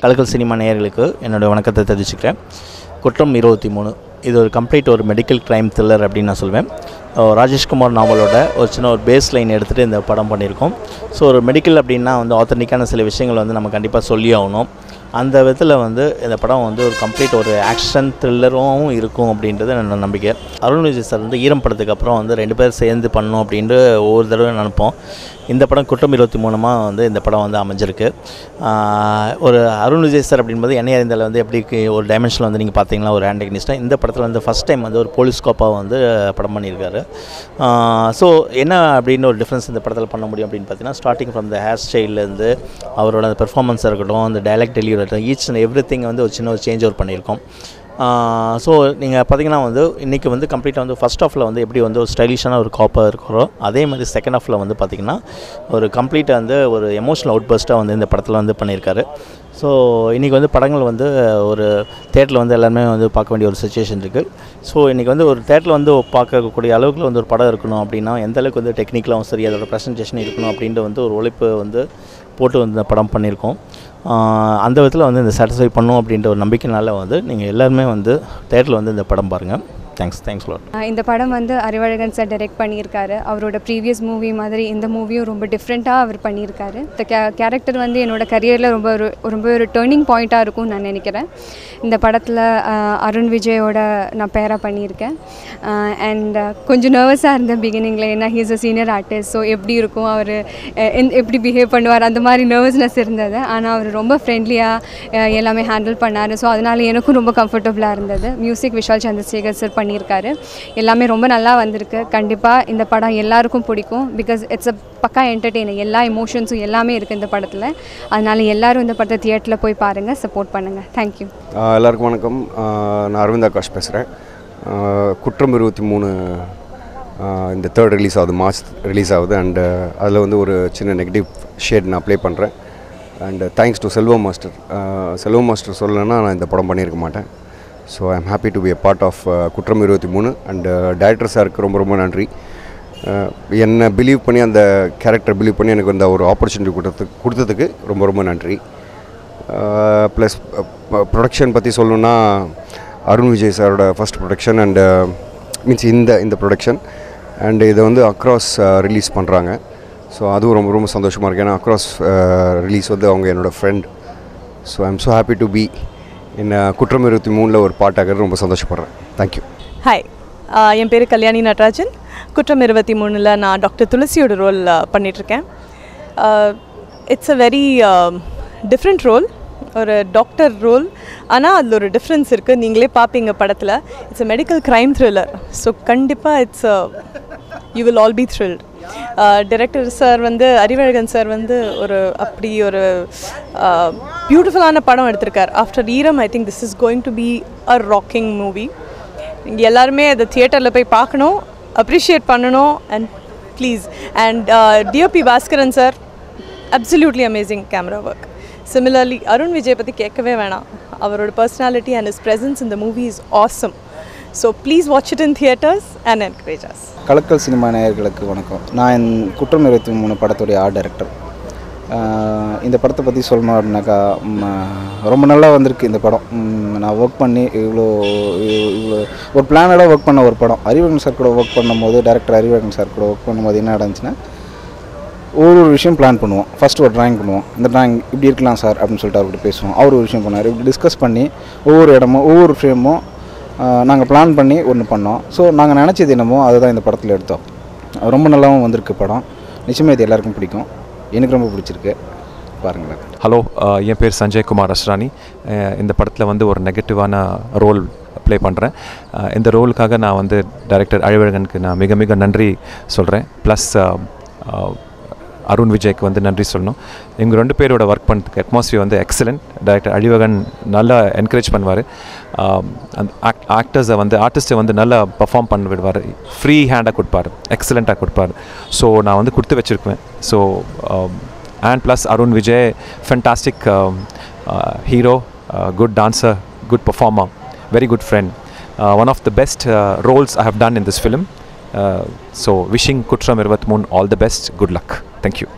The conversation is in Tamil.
கலக்கல் சினிமா நேயர்களுக்கு என்னோடய வணக்கத்தை தெரிவிச்சுக்கிறேன். குற்றம் 23 இது ஒரு கம்ப்ளீட் ஒரு மெடிக்கல் க்ரைம் த்ரில்லர் அப்படின்னு நான் சொல்வேன். ராஜேஷ்குமார் நாவலோட ஒரு சின்ன ஒரு பேஸ் லைன் எடுத்துகிட்டு இந்த படம் பண்ணியிருக்கோம். ஸோ ஒரு மெடிக்கல் அப்படின்னா ஆத்தென்டிக்கான சில விஷயங்கள் நம்ம கண்டிப்பாக சொல்லி ஆகணும். அந்த விதத்தில் இந்த படம் ஒரு கம்ப்ளீட் ஒரு ஆக்ஷன் த்ரில்லரும் இருக்கும் அப்படின்றது என்னோட நம்பிக்கை. அருண் விஜய் சார் ஈரம் படத்துக்கு அப்புறம் 2 பேர் சேர்ந்து பண்ணணும் அப்படின்ட்டு ஒவ்வொரு தடவை நினைப்போம். இந்த படம் குற்றம் 23 இந்த படம் அமைஞ்சிருக்கு. ஒரு அருண் விஜய் சார் அப்படின்போது என்னை அறிந்தால் எப்படி ஒரு டைமென்ஷனில் நீங்கள் பார்த்தீங்கன்னா ஒரு ஆன்டகனிஸ்ட்டாக இந்த படத்தில் ஃபஸ்ட் டைம் ஒரு போலீஸ் கோப்பாக படம் பண்ணியிருக்காரு. ஸோ என்ன அப்படின்னு ஒரு டிஃப்ரென்ஸ் இந்த படத்தில் பண்ண முடியும் அப்படின்னு பார்த்தீங்கன்னா, ஸ்டார்டிங் ஃப்ரம் த ஹேர் ஸ்டைல்லேருந்து அவரோட அந்த பெர்ஃபார்மன்ஸாக இருக்கட்டும், அந்த டைலாக் டெலிவரி இருக்கட்டும், ஈச் அண்ட் எவ்ரி திங் ஒரு சின்ன ஒரு சேஞ்ச் ஓவர் பண்ணியிருக்கோம். ஸோ நீங்கள் பார்த்தீங்கன்னா இன்றைக்கி கம்ப்ளீட்டாக ஃபஸ்ட் ஹாஃபில் எப்படி ஒரு ஸ்டைலிஷான ஒரு காப்பாக இருக்கிறோம், அதே மாதிரி செகண்ட் ஹாஃபில் பார்த்திங்கன்னா ஒரு கம்ப்ளீட்டாக ஒரு எமோஷனல் அவுட் பஸ்ட்டாக இந்த படத்தில் பண்ணியிருக்காரு. ஸோ இன்றைக்கி படங்கள் ஒரு தேட்டரில் எல்லாருமே பார்க்க வேண்டிய ஒரு சிச்சுவேஷன் இருக்குது. ஸோ இன்றைக்கி ஒரு தேட்டரில் பார்க்கக்கூடிய அளவுக்கு ஒரு படம் இருக்கணும் அப்படின்னா எந்த அளவுக்கு டெக்னிக்கலாகவும் சரி அதோட ப்ரெசன்டேஷன் இருக்கணும் அப்படின்ட்டு ஒரு உழைப்பு போட்டு இந்த படம் பண்ணியிருக்கோம். அந்த விதத்தில் இந்த சாட்டிஸ்ஃபை பண்ணும் அப்படின்ற ஒரு நம்பிக்கைனால நீங்கள் எல்லாருமே தேட்டரில் இந்த படம் பாருங்கள். Thanks lot. இந்த படம் அறிவழகன் சார் டைரக்ட் பண்ணியிருக்காரு. அவரோட ப்ரீவியஸ் மூவி மாதிரி இந்த மூவியும் ரொம்ப டிஃப்ரெண்ட்டாக அவர் பண்ணியிருக்காரு. இந்த கேரக்டர் என்னோட கரியரில் ரொம்ப ஒரு டேர்னிங் பாயிண்ட்டாக இருக்கும்னு நான் நினைக்கிறேன். இந்த படத்தில் அருண் விஜயோட நான் பேராக பண்ணியிருக்கேன். அண்ட் கொஞ்சம் நர்வஸாக இருந்தேன் பிகினிங்கில், ஏன்னா he's a senior artist. So எப்படி இருக்கும் அவர் எப்படி பிஹேவ் பண்ணுவார் அந்த மாதிரி நர்வஸ்னஸ் இருந்தது. ஆனால் அவர் ரொம்ப ஃப்ரெண்ட்லியாக எல்லாமே ஹேண்டில் பண்ணார். ஸோ அதனால் எனக்கும் ரொம்ப கம்ஃபர்டபுளாக இருந்தது. மியூசிக் விஷால் சந்திரசேகர் சார் பண்ணியிருக்காரு. எல்லாமே ரொம்ப நல்லா வந்திருக்கு. கண்டிப்பாக இந்த படம் எல்லாருக்கும் பிடிக்கும். பிகாஸ் இட்ஸ் அ பக்கா என்டர்டெய்னர். எல்லா எமோஷன்ஸும் எல்லாமே இருக்குது இந்த படத்தில். அதனால் எல்லோரும் இந்த படத்தை தியேட்டரில் போய் பாருங்கள், சப்போர்ட் பண்ணுங்கள். தேங்க்யூ. எல்லாருக்கும் வணக்கம். நான் அரவிந்த் ஆகாஷ் பேசுகிறேன். குற்றம் 23 இந்த 3rd ரிலீஸ் ஆகுது, மார்ச் ரிலீஸ் ஆகுது. அண்டு அதில் ஒரு சின்ன நெகட்டிவ் ஷேட் நான் ப்ளே பண்ணுறேன். And thanks to Selvam master. Selvam master சொல்லலைன்னா நான் இந்த படம் பண்ணியிருக்க மாட்டேன். So I am happy to be a part of Kuttram 23. And director சாருக்கு ரொம்ப ரொம்ப நன்றி. என்னை பிலீவ் பண்ணி அந்த கேரக்டர் பிலீவ் பண்ணி எனக்கு ஒரு ஆப்பர்ச்சுனிட்டி கொடுத்ததுக்கு ரொம்ப ரொம்ப நன்றி. ப்ளஸ் ப்ரொடக்ஷன் பற்றி சொல்லணுன்னா, அருண் விஜய் சாரோட ஃபஸ்ட் ப்ரொடக்ஷன் அண்டு மீன்ஸ் இந்த ப்ரொடக்ஷன் அண்டு இதை அக்ராஸ் ரிலீஸ் பண்ணுறாங்க. ஸோ அதுவும் ரொம்ப ரொம்ப சந்தோஷமாக இருக்குது. ஏன்னா அக்ராஸ் ரிலீஸ் அவங்க என்னோடய friend. So I am so happy to be Kuttram 23 ஒரு பாட்டாகிறது ரொம்ப சந்தோஷப்படுறேன். தேங்க்யூ. ஹாய், என் பேர் கல்யாணி நடராஜன். குற்றம் 23 நான் டாக்டர் துளசியோட ரோல் பண்ணிகிட்ருக்கேன். It's a very different role, ஒரு டாக்டர் ரோல். ஆனால் அதில் ஒரு டிஃப்ரென்ஸ் இருக்குது, நீங்களே பார்ப்பீங்க படத்தில். It's a medical crime thriller. So கண்டிப்பாக you will all be thrilled. Director sir Arivazhagan sir அப்படி ஒரு பியூட்டிஃபுல்லான படம் எடுத்திருக்கார். After Eeram I think this is going to be a rocking movie. நீங்கள் எல்லாருமே அதை தியேட்டரில் போய் பார்க்கணும், அப்ரிஷியேட் பண்ணணும். And please and DOP Bhaskaran sir, absolutely amazing camera work. Similarly Arun Vijay பற்றி கேட்கவே வேணாம். அவரோட பர்சனாலிட்டி அண்ட் ஹிஸ் ப்ரெசன்ஸ் இந்த movie is awesome. So please watch it in theatres and encourage us. Kalakkal cinema நேயர்களுக்கு வணக்கம். நான் குற்றம் 23 படத்துடைய ஆர்ட் டைரக்டர். இந்த படத்தை பற்றி சொல்லணும் அப்படின்னாக்கா, ரொம்ப நல்லா வந்திருக்கு இந்த படம். நான் ஒர்க் பண்ணி இவ்வளோ ஒரு பிளானடாக ஒர்க் பண்ண ஒரு படம். அறிவழகன் சார் கூட ஒர்க் பண்ணும்போது, டைரக்டர் அறிவழகன் சார் கூட ஒர்க் பண்ணும்போது என்ன நடந்துச்சுன்னா, ஒரு விஷயம் பிளான் பண்ணுவோம். ஃபஸ்ட்டு ஒரு ட்ராயிங் பண்ணுவோம். இந்த ட்ராயிங் இப்படி இருக்கலாம் சார் அப்படின்னு சொல்லிட்டு அவர்கிட்ட பேசுவோம். அவர் ஒரு விஷயம் பண்ணார். இப்படி டிஸ்கஸ் பண்ணி ஒவ்வொரு இடமும் ஒவ்வொரு ஃப்ரேமும் நாங்கள் பிளான் பண்ணி ஒன்று பண்ணோம். ஸோ நாங்கள் நினச்சது என்னமோ அதை தான் இந்த படத்தில் எடுத்தோம். ரொம்ப நல்லாவும் வந்திருக்கு படம். நிச்சயமாக இது எல்லாருக்கும் பிடிக்கும். எனக்கு ரொம்ப பிடிச்சிருக்கு, பாருங்களேன். ஹலோ, என் பேர் சஞ்சய் குமார் அஸ்ரானி. இந்த படத்தில் ஒரு நெகட்டிவான ரோல் ப்ளே பண்ணுறேன். இந்த ரோலுக்காக நான் டைரக்டர் அறிவழகனுக்கு நான் மிக மிக நன்றி சொல்கிறேன். ப்ளஸ் அருண் விஜய்க்கு நன்றி சொல்லணும். இவங்க 2 பேரோட ஒர்க் பண்ணுறதுக்கு அட்மாஸ்ஃபியர் எக்ஸலண்ட். டைரக்டர் அறிவழகன் நல்லா என்கரேஜ் பண்ணுவார். அந்த ஆர்டிஸ்ட்டை நல்லா பர்ஃபார்ம் பண்ண விடுவார். ஃப்ரீ ஹேண்டாக கொடுப்பார், எக்ஸலண்ட்டாக கொடுப்பார். ஸோ நான் கொடுத்து வச்சுருக்குவேன். So and plus Arun Vijay fantastic hero, good dancer, good performer, very good friend. One of the best roles I have done in this film. So wishing Kuttram 23 all the best. Good luck. Thank you.